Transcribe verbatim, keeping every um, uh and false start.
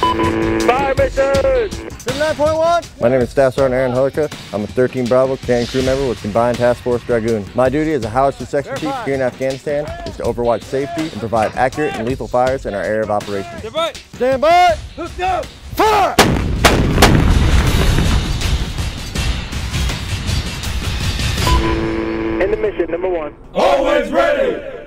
Fire mission! seventy-nine point one. My name is Staff Sergeant Aaron Hullerka. I'm a thirteen Bravo command crew member with Combined Task Force Dragoon. My duty as a Howitzer Section Chief here in Afghanistan is to overwatch safety and provide accurate and lethal fires in our area of operations. Stand by! Stand by! Hooked up! Fire! In the mission, number one. Always ready!